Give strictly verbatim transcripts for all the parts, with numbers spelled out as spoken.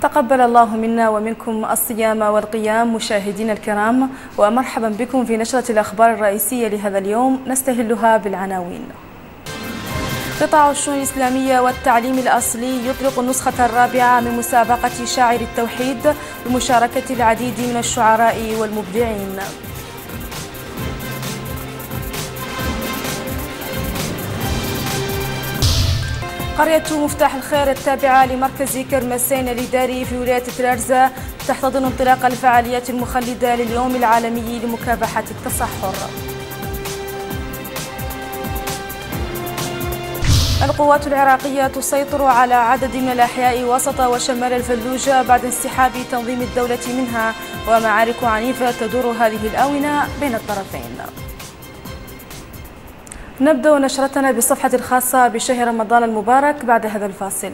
تقبل الله منا ومنكم الصيام والقيام. مشاهدينا الكرام، ومرحبا بكم في نشرة الأخبار الرئيسية لهذا اليوم، نستهلها بالعناوين. قطاع الشؤون الإسلامية والتعليم الأصلي يطلق النسخة الرابعة من مسابقة شاعر التوحيد بمشاركة العديد من الشعراء والمبدعين. قرية مفتاح الخير التابعة لمركز كرمسين الإداري في ولاية ترارزة تحتضن انطلاق الفعاليات المخلدة لليوم العالمي لمكافحة التصحر. القوات العراقية تسيطر على عدد من الأحياء وسط وشمال الفلوجة بعد انسحاب تنظيم الدولة منها، ومعارك عنيفة تدور هذه الآونة بين الطرفين. نبدأ نشرتنا بالصفحة الخاصة بشهر رمضان المبارك بعد هذا الفاصل.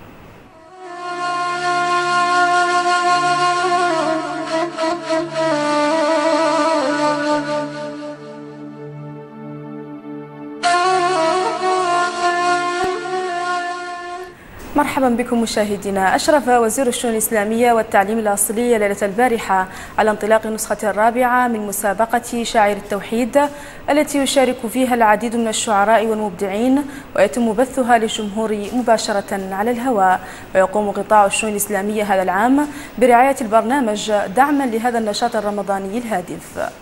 مرحبا بكم مشاهدينا. أشرف وزير الشؤون الإسلامية والتعليم الأصلي ليلة البارحة على انطلاق النسخة الرابعة من مسابقة شاعر التوحيد التي يشارك فيها العديد من الشعراء والمبدعين، ويتم بثها للجمهور مباشرة على الهواء. ويقوم قطاع الشؤون الإسلامية هذا العام برعاية البرنامج دعما لهذا النشاط الرمضاني الهادف.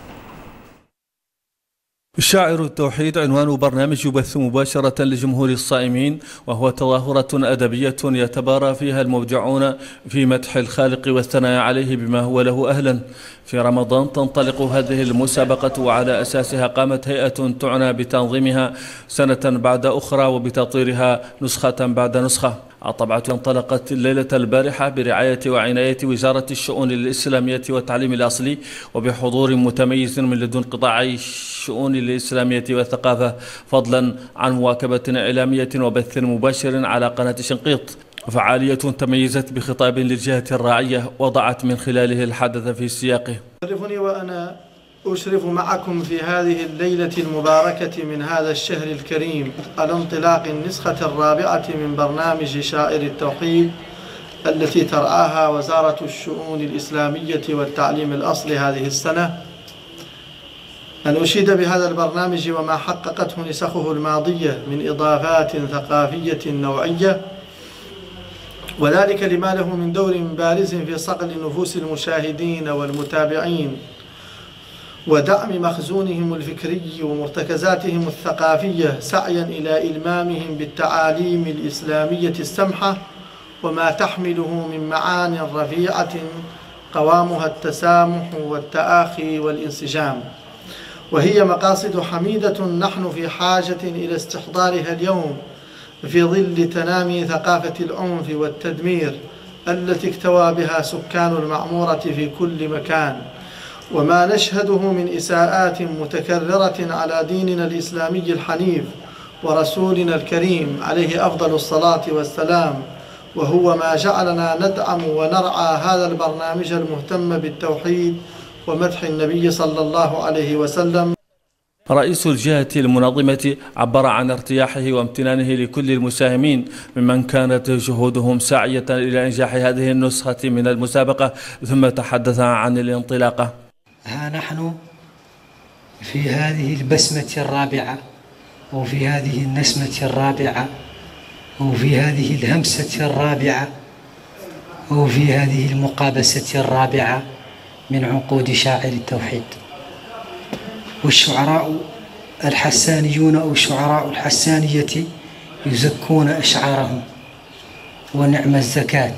شاعر التوحيد عنوان برنامج يبث مباشرة لجمهور الصائمين، وهو تظاهرة أدبية يتبارى فيها المبدعون في مدح الخالق والثناء عليه بما هو له أهلا. في رمضان تنطلق هذه المسابقة، وعلى أساسها قامت هيئة تعنى بتنظيمها سنة بعد أخرى وبتطويرها نسخة بعد نسخة. الطبعة انطلقت الليلة البارحة برعاية وعناية وزارة الشؤون الإسلامية والتعليم الأصلي، وبحضور متميز من لدن قطاعي الشؤون الإسلامية والثقافة، فضلا عن مواكبة إعلامية وبث مباشر على قناة شنقيط. فعالية تميزت بخطاب للجهة الراعية وضعت من خلاله الحدث في سياقه. يشرفني وأنا أشرف معكم في هذه الليلة المباركة من هذا الشهر الكريم على انطلاق النسخة الرابعة من برنامج شاعر التوحيد التي ترعاها وزارة الشؤون الإسلامية والتعليم الأصلي هذه السنة. أن أشيد بهذا البرنامج وما حققته نسخه الماضية من إضافات ثقافية نوعية، وذلك لما له من دور بارز في صقل نفوس المشاهدين والمتابعين ودعم مخزونهم الفكري ومرتكزاتهم الثقافية، سعيا إلى إلمامهم بالتعاليم الإسلامية السمحة وما تحمله من معان رفيعة قوامها التسامح والتآخي والانسجام، وهي مقاصد حميدة نحن في حاجة إلى استحضارها اليوم في ظل تنامي ثقافة العنف والتدمير التي اكتوى بها سكان المعمورة في كل مكان، وما نشهده من إساءات متكررة على ديننا الإسلامي الحنيف ورسولنا الكريم عليه أفضل الصلاة والسلام، وهو ما جعلنا ندعم ونرعى هذا البرنامج المهتم بالتوحيد ومدح النبي صلى الله عليه وسلم. رئيس الجهة المنظمة عبر عن ارتياحه وامتنانه لكل المساهمين ممن كانت جهودهم ساعية إلى إنجاح هذه النسخة من المسابقة، ثم تحدث عن الانطلاقة. ها نحن في هذه البسمة الرابعة، وفي هذه النسمة الرابعة، وفي هذه الهمسة الرابعة، وفي هذه المقابسة الرابعة من عقود شاعر التوحيد. والشعراء الحسانيون أو شعراء الحسانية يزكون أشعارهم، ونعم الزكاة،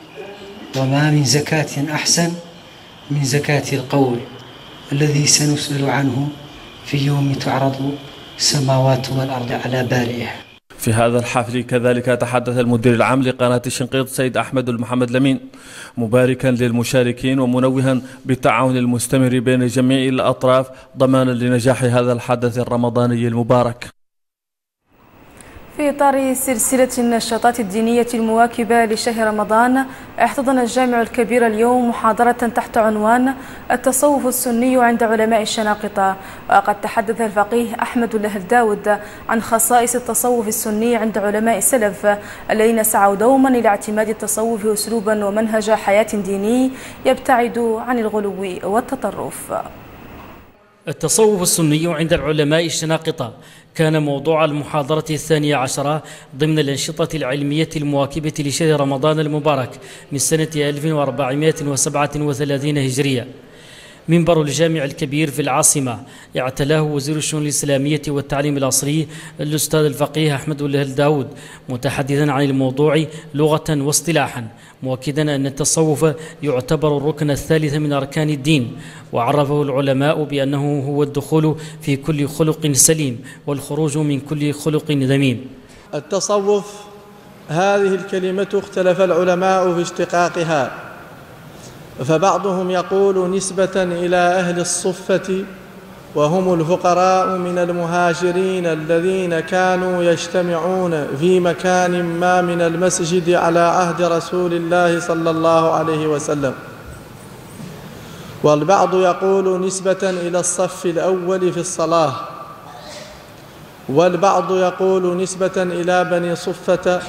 وما من زكاة أحسن من زكاة القول الذي سنسأل عنه في يوم تعرض السماوات والأرض على بارئه. في هذا الحفل كذلك تحدث المدير العام لقناة الشنقيط سيد أحمد المحمد لمين، مباركا للمشاركين ومنوها بالتعاون المستمر بين جميع الأطراف ضمانا لنجاح هذا الحدث الرمضاني المبارك. في إطار سلسلة النشاطات الدينية المواكبة لشهر رمضان، احتضن الجامع الكبير اليوم محاضرة تحت عنوان التصوف السني عند علماء الشناقطة. وقد تحدث الفقيه أحمد الله الداود عن خصائص التصوف السني عند علماء السلف الذين سعوا دوما إلى اعتماد التصوف أسلوبا ومنهج حياة ديني يبتعد عن الغلو والتطرف. التصوف السني عند العلماء الشناقطة كان موضوع المحاضرة الثانية عشرة ضمن الأنشطة العلمية المواكبة لشهر رمضان المبارك من سنة ألف وأربعمائة وسبعة وثلاثين هجرية. منبر الجامع الكبير في العاصمة اعتلاه وزير الشؤون الإسلامية والتعليم العصري الأستاذ الفقيه أحمد الله الداود، متحدثا عن الموضوع لغة واصطلاحا، مؤكدا أن التصوف يعتبر الركن الثالث من أركان الدين، وعرفه العلماء بأنه هو الدخول في كل خلق سليم والخروج من كل خلق ذميم. التصوف هذه الكلمة اختلف العلماء في اشتقاقها، فبعضهم يقول نسبة إلى أهل الصفة وهم الفقراء من المهاجرين الذين كانوا يجتمعون في مكان ما من المسجد على عهد رسول الله صلى الله عليه وسلم، والبعض يقول نسبة إلى الصف الأول في الصلاة، والبعض يقول نسبة إلى بني صفة،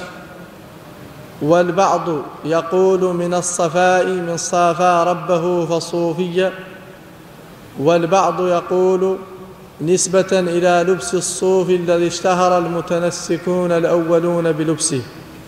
والبعض يقول من الصفاء من صافى ربه فصوفية، والبعض يقول نسبة إلى لبس الصوف الذي اشتهر المتنسكون الأولون بلبسه.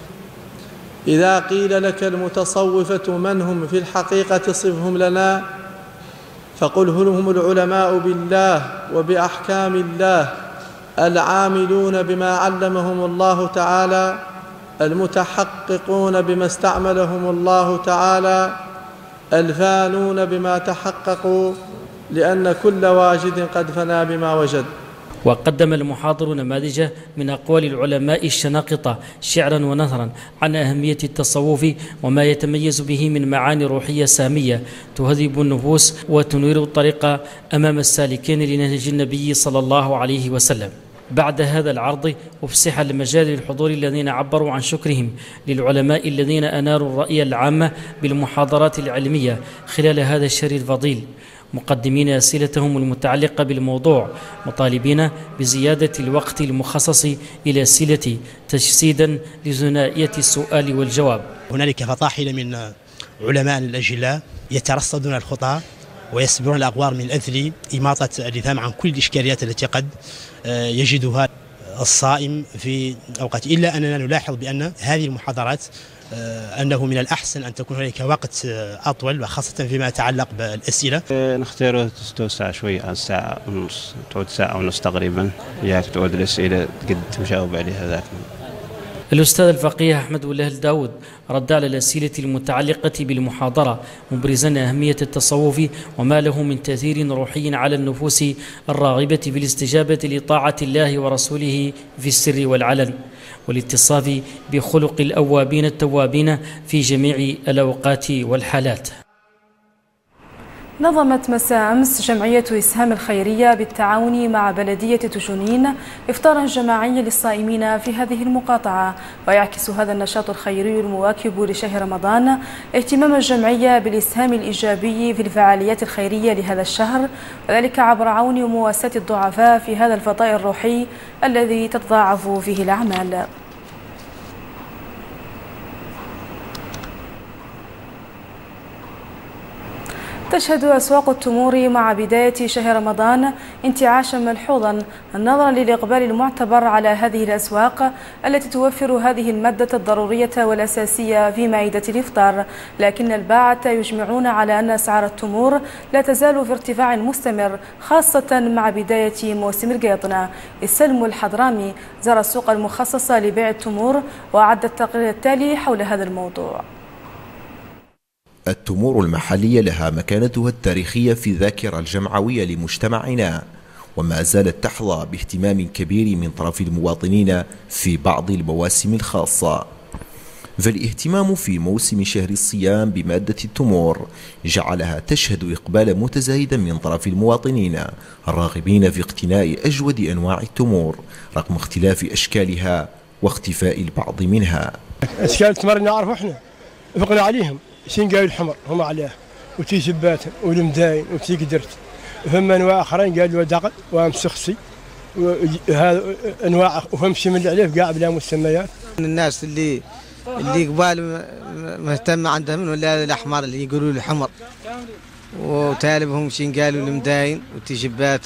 إذا قيل لك المتصوفة من هم في الحقيقة صفهم لنا، فقل هم العلماء بالله وبأحكام الله العاملون بما علمهم الله تعالى، المتحققون بما استعملهم الله تعالى، الفانون بما تحققوا، لأن كل واجد قد فنى بما وجد. وقدم المحاضر نماذج من أقوال العلماء الشناقطة شعرا ونثرا عن أهمية التصوف وما يتميز به من معاني روحية سامية تهذب النفوس وتنير الطريق أمام السالكين لنهج النبي صلى الله عليه وسلم. بعد هذا العرض أفسح المجال للحضور الذين عبروا عن شكرهم للعلماء الذين أناروا الرأي العام بالمحاضرات العلمية خلال هذا الشهر الفضيل، مقدمين أسئلتهم المتعلقة بالموضوع، مطالبين بزيادة الوقت المخصص إلى أسئلة تجسيدا لثنائية السؤال والجواب. هنالك فطاحل من علماء الأجلاء يترصدون الخطى ويسبرون الأغوار من أجل إماطة اللثام عن كل الإشكاليات التي قد يجدها الصائم في أوقات، إلا أننا نلاحظ بأن هذه المحاضرات أنه من الأحسن أن تكون هناك وقت أطول، وخاصة فيما يتعلق بالأسئلة. نختار توسع شوي عن ساعة ونص، تعود ساعة ونص تقريبا، ياك تعود الأسئلة قد تجاوب عليها ذاك. الأستاذ الفقيه أحمد الله الداود رد على الأسئلة المتعلقة بالمحاضرة، مبرزا أهمية التصوف وما له من تأثير روحي على النفوس الراغبة في الاستجابة لطاعة الله ورسوله في السر والعلن، والاتصاف بخلق الأوابين التوابين في جميع الأوقات والحالات. نظمت مساء أمس جمعية إسهام الخيرية بالتعاون مع بلدية تجنين إفطارا جماعيا للصائمين في هذه المقاطعة، ويعكس هذا النشاط الخيري المواكب لشهر رمضان اهتمام الجمعية بالإسهام الإيجابي في الفعاليات الخيرية لهذا الشهر، وذلك عبر عون ومواساة الضعفاء في هذا الفضاء الروحي الذي تتضاعف فيه الأعمال. تشهد أسواق التمور مع بداية شهر رمضان انتعاشا ملحوظا نظرا للإقبال المعتبر على هذه الأسواق التي توفر هذه المادة الضرورية والأساسية في مائدة الإفطار، لكن الباعة يجمعون على أن أسعار التمور لا تزال في ارتفاع مستمر، خاصة مع بداية موسم القيطنة. السلم الحضرامي زار السوق المخصصة لبيع التمور وأعد التقرير التالي حول هذا الموضوع. التمور المحلية لها مكانتها التاريخية في الذاكرة الجمعوية لمجتمعنا، وما زالت تحظى باهتمام كبير من طرف المواطنين في بعض المواسم الخاصة. فالاهتمام في موسم شهر الصيام بمادة التمور جعلها تشهد إقبالا متزايدا من طرف المواطنين الراغبين في اقتناء أجود أنواع التمور رغم اختلاف أشكالها واختفاء البعض منها. أشكال التمر نعرف احنا فقنا عليهم شين قالوا الحمر هم عليه وتي شبات والمداين وتي قدرت، فما انواع اخرين قالوا دقل وامسخسي وهذا انواع وفهم شي من اللي عليه كاع بلا مسميات. الناس اللي اللي قبال مهتم عندهم ولا الاحمر اللي يقولوا الحمر وتالبهم شين قالوا المداين وتي شبات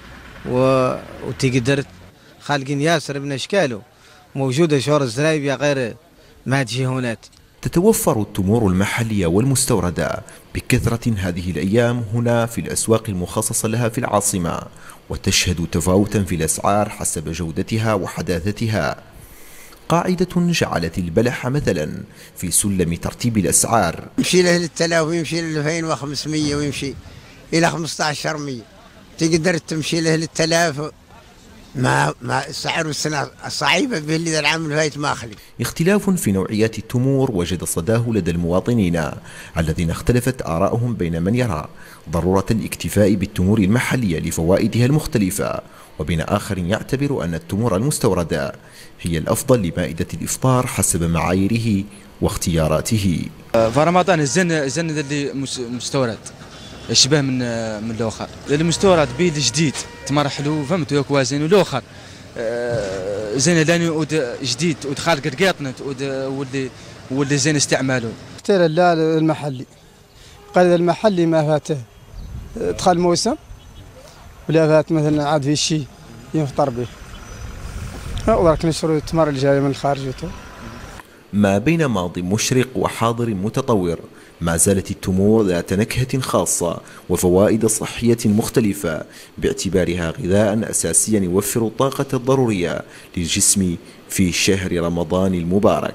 وتي قدرت، خالقين ياسر من اشكاله موجوده شهور الزرايبيه غير ما تجي هناك. تتوفر التمور المحلية والمستوردة بكثرة هذه الأيام هنا في الأسواق المخصصة لها في العاصمة، وتشهد تفاوتا في الأسعار حسب جودتها وحداثتها. قاعدة جعلت البلح مثلا في سلم ترتيب الأسعار، يمشي له للثلاث ويمشي له ألفين وخمسمية ويمشي إلى خمسة عشر مية، تقدر تمشي له للثلاث ما ما السعر والسنة الصعيبة به اللي ذا العام الفايت ما أخلي. اختلاف في نوعيات التمور وجد صداه لدى المواطنين الذين اختلفت آراؤهم بين من يرى ضرورة الاكتفاء بالتمور المحلية لفوائدها المختلفة، وبين آخر يعتبر أن التمور المستوردة هي الأفضل لمائدة الإفطار حسب معاييره واختياراته. فرمضان الزن الزن اللي مستورد يشبه من من الاخر، المستورد بيد جديد تمر حلو فهمت وياك وازن والاخر زين لاني ود جديد ودخل قرقيطنت واللي واللي زين استعماله. اختار لا المحلي، قال المحلي ما فاته دخل موسم ولا فات مثلا عاد في شيء يفطر به، ودرك نشروا التمر اللي جاي من الخارج. ما بين ماض مشرق وحاضر متطور ما زالت التمور ذات نكهة خاصة وفوائد صحية مختلفة باعتبارها غذاء أساسيا يوفر الطاقة الضرورية للجسم في شهر رمضان المبارك.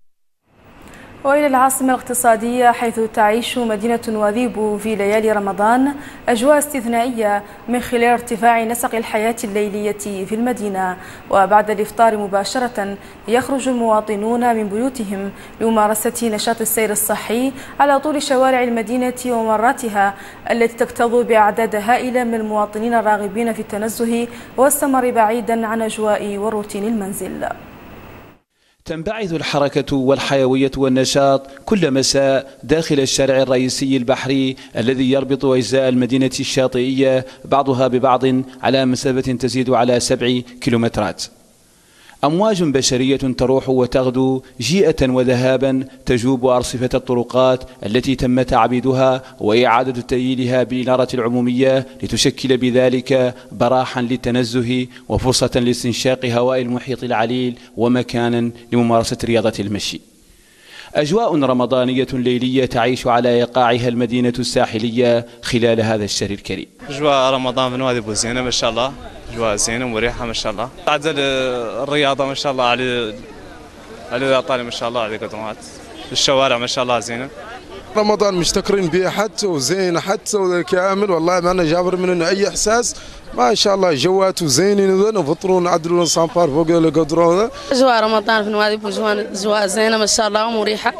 وإلى العاصمة الاقتصادية حيث تعيش مدينة نواذيب في ليالي رمضان أجواء استثنائية من خلال ارتفاع نسق الحياة الليلية في المدينة. وبعد الإفطار مباشرة يخرج المواطنون من بيوتهم لممارسة نشاط السير الصحي على طول شوارع المدينة وممراتها التي تكتظ بأعداد هائلة من المواطنين الراغبين في التنزه والسمر بعيدا عن أجواء وروتين المنزل. تنبعث الحركة والحيوية والنشاط كل مساء داخل الشارع الرئيسي البحري الذي يربط أجزاء المدينة الشاطئية بعضها ببعض على مسافة تزيد على سبع كيلومترات. أمواج بشرية تروح وتغدو جيئة وذهابا تجوب أرصفة الطرقات التي تم تعبيدها وإعادة تأهيلها بالإنارة العمومية لتشكل بذلك براحا للتنزه وفرصة لاستنشاق هواء المحيط العليل ومكانا لممارسة رياضة المشي. أجواء رمضانية ليلية تعيش على إيقاعها المدينة الساحلية خلال هذا الشهر الكريم. أجواء رمضان في نواذيب زينة ما شاء الله، أجواء زينة ومريحة ما شاء الله. تعدل الرياضة ما شاء الله على على الأطالة ما شاء الله على قدرات. الشوارع ما شاء الله زينة. رمضان مشتكرين به حتى وزين حتى وكامل، والله ما أنا جابر منه أي إحساس ما شاء الله. جوات وزينين ونفطروا ونعدلوا الصنفار فوق القدرون. أجواء رمضان في نواذيب أجواء زينة ما شاء الله ومريحة.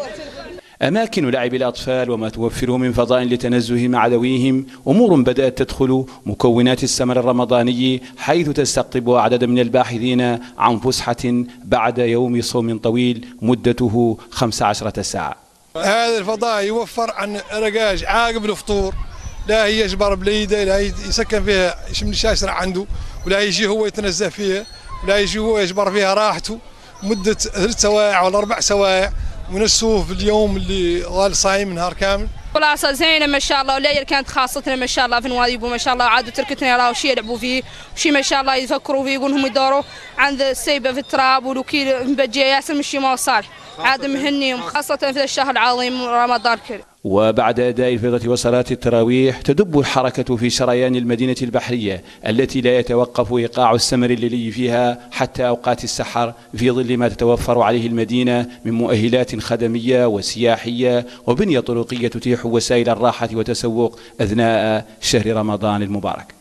أماكن لعب الأطفال وما توفره من فضاء للتنزه مع ذويهم أمور بدأت تدخل مكونات السمر الرمضاني، حيث تستقطب أعداد من الباحثين عن فسحة بعد يوم صوم طويل مدته خمس عشرة ساعة. هذا الفضاء يوفر عن رقاج عاقب الفطور، لا هي يجبر بليده، لا يسكن فيها يشم الشاشرة عنده، ولا يجي هو يتنزه فيها، ولا يجي هو يجبر فيها راحته مدة ثلاث سوايع ولا أربع سوايع ونسوه في اليوم اللي ظل صايم نهار كامل. خلاصة زينة ما شاء الله، والليل كانت خاصتنا ما شاء الله في نواذيب وما شاء الله، عادوا تركتنا راهو شي يلعبوا فيه وشي ما شاء الله يفكروا فيه، يقولهم يدوروا عند السيبة في التراب ولوكيل مبجية ياسر مشي ما صالح، عاد مهنيهم خاصة في الشهر العظيم رمضان الكريم. وبعد أداء الفريضة وصلاة التراويح تدب الحركة في شريان المدينة البحرية التي لا يتوقف إيقاع السمر الليلي فيها حتى أوقات السحر، في ظل ما تتوفر عليه المدينة من مؤهلات خدمية وسياحية وبنية طرقية تتيح وسائل الراحة وتسوق أثناء شهر رمضان المبارك.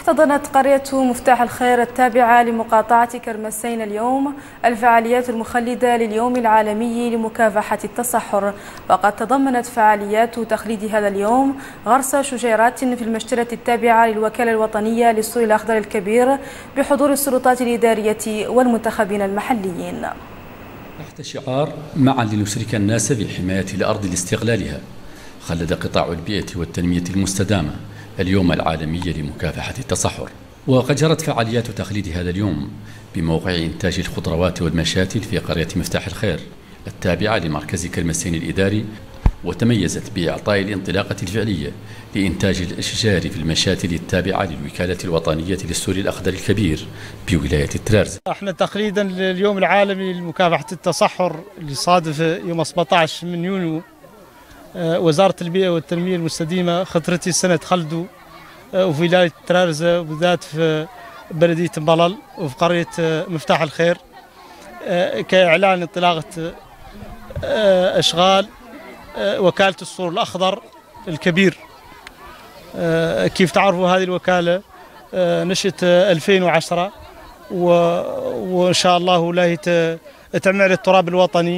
احتضنت قرية مفتاح الخير التابعة لمقاطعة كرمسين اليوم الفعاليات المخلدة لليوم العالمي لمكافحة التصحر، وقد تضمنت فعاليات تخليد هذا اليوم غرس شجيرات في المشترة التابعة للوكالة الوطنية للسور الأخضر الكبير بحضور السلطات الإدارية والمنتخبين المحليين. تحت شعار معا لنشرك الناس بحماية الأرض لاستغلالها، خلد قطاع البيئة والتنمية المستدامة اليوم العالمي لمكافحة التصحر، وقد جرت فعاليات تخليد هذا اليوم بموقع إنتاج الخضروات والمشاتل في قرية مفتاح الخير التابعة لمركز كرمسين الإداري، وتميزت بإعطاء الانطلاقة الفعلية لإنتاج الأشجار في المشاتل التابعة للوكالة الوطنية للسور الأخضر الكبير بولاية الترارزة. احنا تقليدا لليوم العالمي لمكافحة التصحر اللي صادف يوم سبعة عشر من يونيو، وزارة البيئة والتنمية المستدامة خطرتي السنة خلدوا وفي ولاية الترارزة وبالذات في بلدية مبلل وفي قرية مفتاح الخير كإعلان انطلاقة أشغال وكالة السور الأخضر الكبير. كيف تعرفوا هذه الوكالة نشأت ألفين وعشرة وإن شاء الله ولاية تعمل التراب الوطني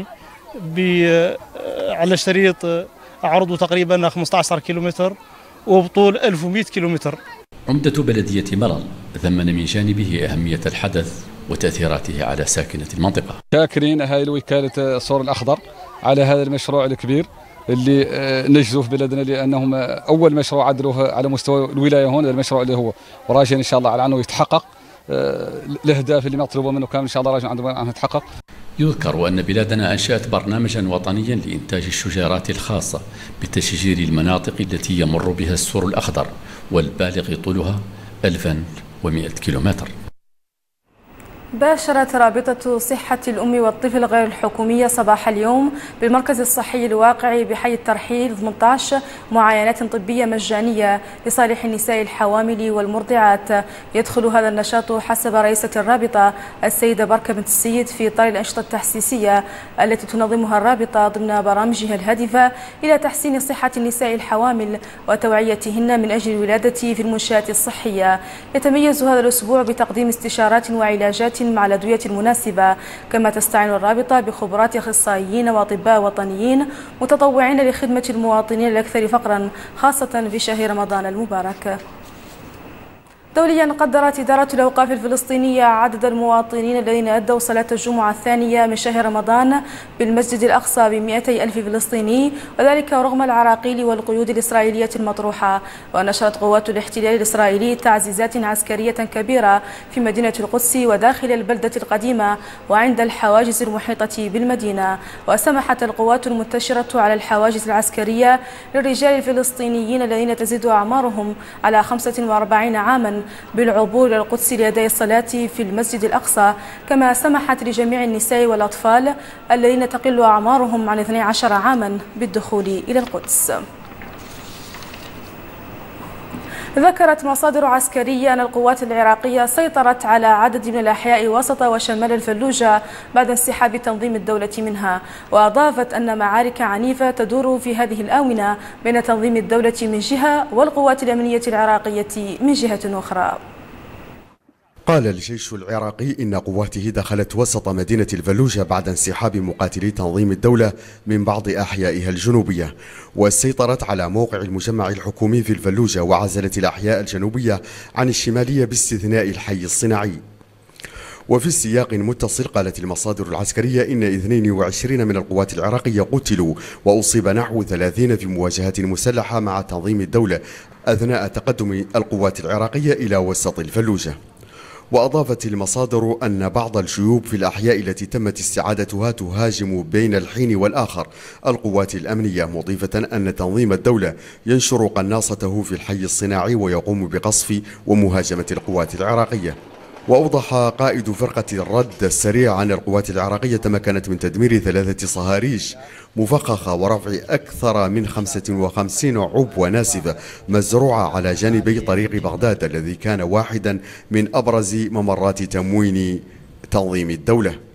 على شريط عرضه تقريبا خمسة عشر كيلومتر وبطول ألف ومئة كيلومتر. عمدة بلدية ملل ثمن من جانبه أهمية الحدث وتأثيراته على ساكنة المنطقة. شاكرين هاي الوكالة السور الأخضر على هذا المشروع الكبير اللي نجزوا في بلدنا، لأنهم أول مشروع عدلوه على مستوى الولاية هون، المشروع اللي هو وراجع إن شاء الله على أنه يتحقق الأهداف اللي مطلوبة منه كان إن شاء الله راجع عنده يتحقق. يذكر أن بلادنا أنشأت برنامجا وطنيا لإنتاج الشجيرات الخاصة بتشجير المناطق التي يمر بها السور الأخضر والبالغ طولها ألف ومئة كيلومتر. باشرت رابطة صحة الأم والطفل غير الحكومية صباح اليوم بالمركز الصحي الواقع بحي الترحيل ثمانية عشر معاينات طبية مجانية لصالح النساء الحوامل والمرضعات. يدخل هذا النشاط حسب رئيسة الرابطة السيدة بركة بنت السيد في إطار الأنشطة التحسيسية التي تنظمها الرابطة ضمن برامجها الهادفة إلى تحسين صحة النساء الحوامل وتوعيتهن من أجل الولادة في المنشآت الصحية. يتميز هذا الأسبوع بتقديم استشارات وعلاجات مع الأدوية المناسبة، كما تستعين الرابطة بخبرات أخصائيين وأطباء وطنيين متطوعين لخدمة المواطنين الأكثر فقرا خاصة في شهر رمضان المبارك. دوليا قدرت إدارة الأوقاف الفلسطينية عدد المواطنين الذين أدوا صلاة الجمعة الثانية من شهر رمضان بالمسجد الأقصى بمئتي ألف فلسطيني، وذلك رغم العراقيل والقيود الإسرائيلية المطروحة. ونشرت قوات الاحتلال الإسرائيلي تعزيزات عسكرية كبيرة في مدينة القدس وداخل البلدة القديمة وعند الحواجز المحيطة بالمدينة. وسمحت القوات المنتشرة على الحواجز العسكرية للرجال الفلسطينيين الذين تزيد أعمارهم على خمسة وأربعين عاما بالعبور إلى القدس لأداء الصلاة في المسجد الأقصى، كما سمحت لجميع النساء والأطفال الذين تقل أعمارهم عن اثني عشر عاما بالدخول إلى القدس. ذكرت مصادر عسكرية أن القوات العراقية سيطرت على عدد من الأحياء وسط وشمال الفلوجة بعد انسحاب تنظيم الدولة منها، وأضافت أن معارك عنيفة تدور في هذه الآونة بين تنظيم الدولة من جهة والقوات الأمنية العراقية من جهة أخرى. قال الجيش العراقي إن قواته دخلت وسط مدينة الفلوجة بعد انسحاب مقاتلي تنظيم الدولة من بعض أحيائها الجنوبية، وسيطرت على موقع المجمع الحكومي في الفلوجة وعزلت الأحياء الجنوبية عن الشمالية باستثناء الحي الصناعي. وفي السياق متصل قالت المصادر العسكرية إن اثنين وعشرين من القوات العراقية قتلوا وأصيب نحو ثلاثين في مواجهات مسلحة مع تنظيم الدولة أثناء تقدم القوات العراقية إلى وسط الفلوجة. وأضافت المصادر أن بعض الجيوب في الأحياء التي تمت استعادتها تهاجم بين الحين والآخر القوات الأمنية، مضيفة أن تنظيم الدولة ينشر قناصته في الحي الصناعي ويقوم بقصف ومهاجمة القوات العراقية. وأوضح قائد فرقة الرد السريع عن القوات العراقية تمكنت من تدمير ثلاثة صهاريج مفخخة ورفع أكثر من خمسة وخمسين عبوة ناسفة مزروعة على جانبي طريق بغداد الذي كان واحدا من أبرز ممرات تموين تنظيم الدولة.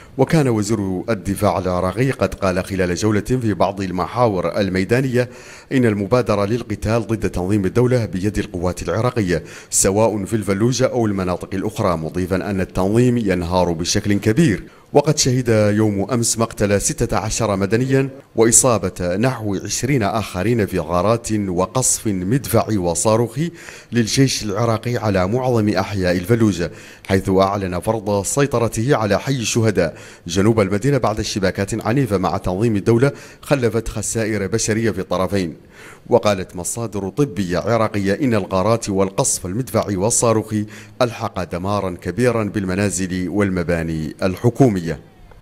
وكان وزير الدفاع العراقي قد قال خلال جولة في بعض المحاور الميدانية إن المبادرة للقتال ضد تنظيم الدولة بيد القوات العراقية سواء في الفلوجة أو المناطق الأخرى، مضيفا أن التنظيم ينهار بشكل كبير. وقد شهد يوم أمس مقتل ستة عشر مدنيا وإصابة نحو عشرين آخرين في غارات وقصف مدفعي وصاروخي للجيش العراقي على معظم أحياء الفلوجة، حيث أعلن فرض سيطرته على حي الشهداء جنوب المدينة بعد اشتباكات عنيفة مع تنظيم الدولة خلفت خسائر بشرية في الطرفين. وقالت مصادر طبية عراقية إن الغارات والقصف المدفعي والصاروخي ألحق دمارا كبيرا بالمنازل والمباني الحكومية.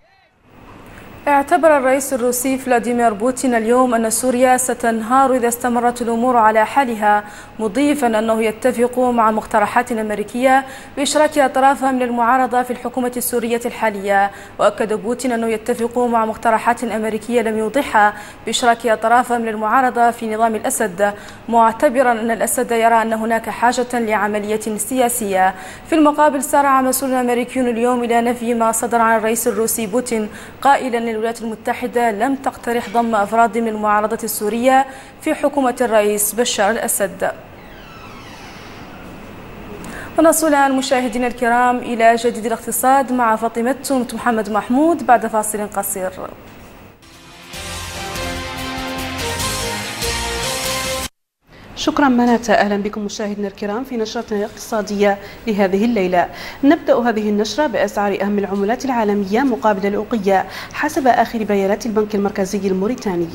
اعتبر الرئيس الروسي فلاديمير بوتين اليوم أن سوريا ستنهار إذا استمرت الأمور على حالها، مضيفا أنه يتفق مع مقترحات أمريكية بإشراك أطرافها من المعارضة في الحكومة السورية الحالية. وأكد بوتين أنه يتفق مع مقترحات أمريكية لم يوضحها بإشراك أطرافها من المعارضة في نظام الأسد، معتبرا أن الأسد يرى أن هناك حاجة لعملية سياسية. في المقابل سارع مسؤول أمريكي اليوم إلى نفي ما صدر عن الرئيس الروسي بوتين، قائلا أن الولايات المتحدة لم تقترح ضم أفراد من المعارضة السورية في حكومة الرئيس بشار الأسد. ونصل الآن مشاهدينا الكرام إلى جديد الاقتصاد مع فاطمة محمد محمود بعد فاصل قصير. شكرا منات. أهلا بكم مشاهدينا الكرام في نشرتنا الاقتصادية لهذه الليلة. نبدأ هذه النشرة بأسعار أهم العملات العالمية مقابل الأوقية حسب آخر بيانات البنك المركزي الموريتاني.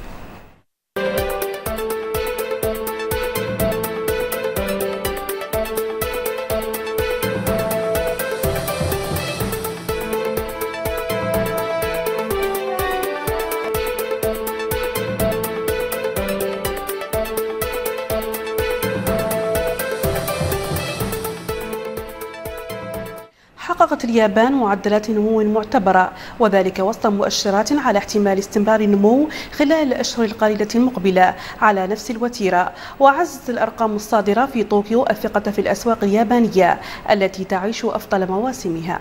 حققت اليابان معدلات نمو معتبرة، وذلك وسط مؤشرات على احتمال استمرار النمو خلال الأشهر القليلة المقبلة على نفس الوتيرة. وعززت الأرقام الصادرة في طوكيو الثقة في الأسواق اليابانية التي تعيش أفضل مواسمها.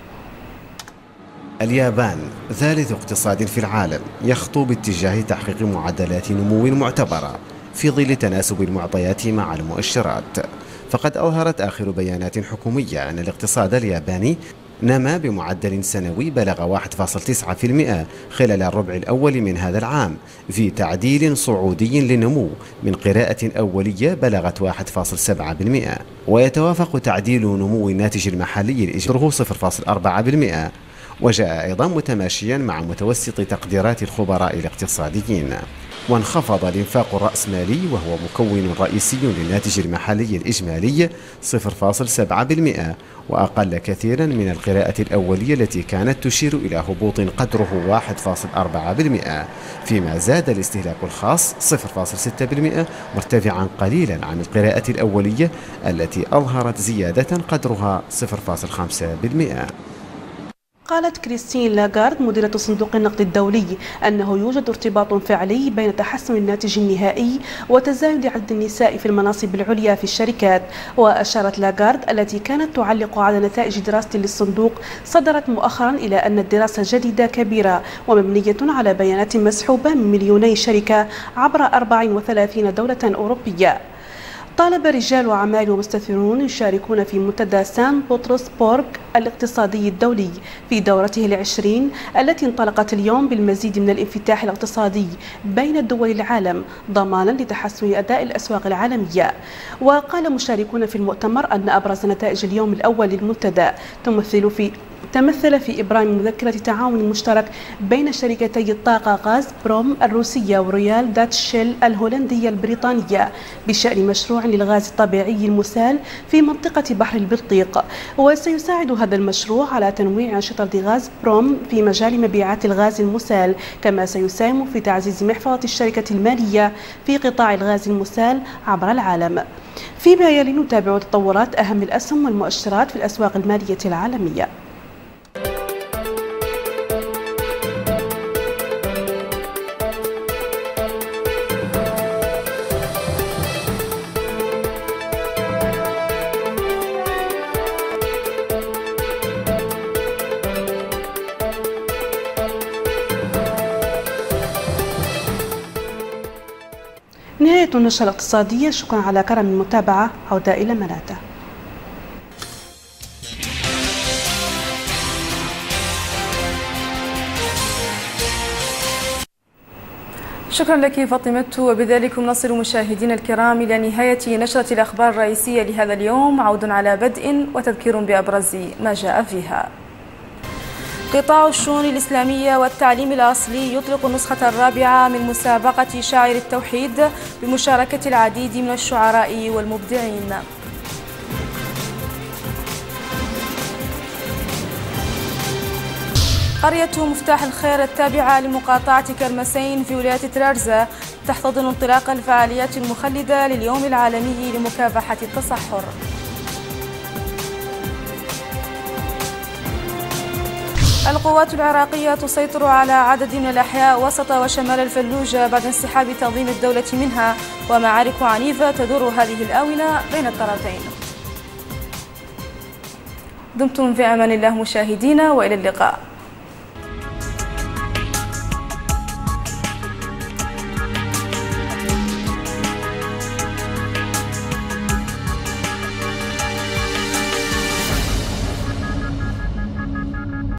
اليابان ثالث اقتصاد في العالم يخطو باتجاه تحقيق معدلات نمو معتبرة في ظل تناسب المعطيات مع المؤشرات. فقد أظهرت آخر بيانات حكومية أن الاقتصاد الياباني نما بمعدل سنوي بلغ واحد فاصلة تسعة بالمئة خلال الربع الأول من هذا العام، في تعديل صعودي للنمو من قراءة أولية بلغت واحد فاصلة سبعة بالمئة. ويتوافق تعديل نمو الناتج المحلي الإجمالي صفر فاصلة أربعة بالمئة، وجاء أيضا متماشيا مع متوسط تقديرات الخبراء الاقتصاديين. وانخفض الإنفاق الرأسمالي وهو مكون رئيسي للناتج المحلي الإجمالي صفر فاصلة سبعة بالمئة، وأقل كثيرا من القراءة الأولية التي كانت تشير إلى هبوط قدره واحد فاصلة أربعة بالمئة، فيما زاد الاستهلاك الخاص صفر فاصلة ستة بالمئة مرتفعا قليلا عن القراءة الأولية التي أظهرت زيادة قدرها صفر فاصلة خمسة بالمئة. قالت كريستين لاغارد مديرة صندوق النقد الدولي أنه يوجد ارتباط فعلي بين تحسن الناتج النهائي وتزايد عدد النساء في المناصب العليا في الشركات. وأشارت لاغارد التي كانت تعلق على نتائج دراسة للصندوق صدرت مؤخرا إلى أن الدراسة جديدة كبيرة ومبنية على بيانات مسحوبة من مليوني شركة عبر أربع وثلاثين دولة أوروبية. طالب رجال أعمال ومستثمرون يشاركون في منتدى سان بطرسبورغ الاقتصادي الدولي في دورته العشرين التي انطلقت اليوم بالمزيد من الانفتاح الاقتصادي بين دول العالم ضمانا لتحسن أداء الأسواق العالمية. وقال مشاركون في المؤتمر أن أبرز نتائج اليوم الأول للمنتدى تمثل في تمثل في إبرام مذكرة تعاون مشترك بين شركتي الطاقة غاز بروم الروسية وريال داتش شيل الهولندية البريطانية بشأن مشروع للغاز الطبيعي المسال في منطقة بحر البلطيق. وسيساعد هذا المشروع على تنويع أنشطة غاز بروم في مجال مبيعات الغاز المسال، كما سيساهم في تعزيز محفظة الشركة المالية في قطاع الغاز المسال عبر العالم. فيما يلي نتابع تطورات أهم الأسهم والمؤشرات في الأسواق المالية العالمية. نهاية النشرة الاقتصادية، شكرا على كرم المتابعة. عودة إلى ملاته. شكرا لك فاطمة، وبذلك نصل مشاهدينا الكرام إلى نهاية نشرة الأخبار الرئيسية لهذا اليوم. عود على بدء وتذكير بأبرز ما جاء فيها. قطاع الشؤون الإسلامية والتعليم الأصلي يطلق النسخة الرابعة من مسابقة شاعر التوحيد بمشاركة العديد من الشعراء والمبدعين. قرية مفتاح الخير التابعة لمقاطعة كرمسين في ولاية ترارزة تحتضن انطلاق الفعاليات المخلدة لليوم العالمي لمكافحة التصحر. القوات العراقية تسيطر على عدد من الأحياء وسط وشمال الفلوجة بعد انسحاب تنظيم الدولة منها، ومعارك عنيفة تدور هذه الآونة بين الطرفين. دمتم في أمان الله مشاهدينا، وإلى اللقاء.